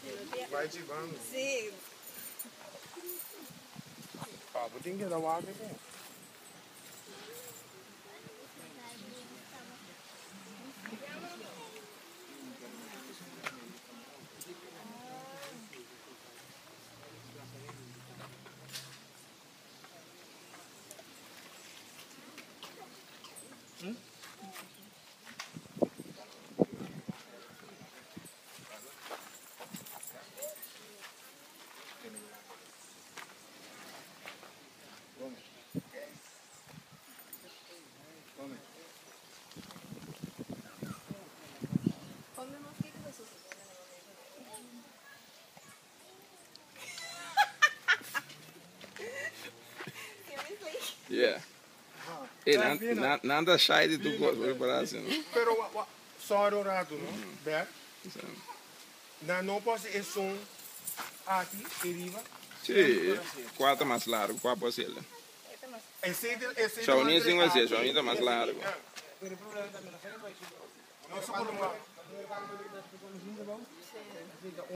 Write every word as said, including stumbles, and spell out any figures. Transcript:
Vai ativando. Sim. Ó, vou ter que dar uma água aqui. Hum? Yeah. E não nada sai de tu braço, não? Pero só dourado, não? Ver? Não, não pode ser som aqui, arriba. Sim, quatro mais largo, quatro posible. Esse esse Só um cinco assim, só um mais largo. Não só por uma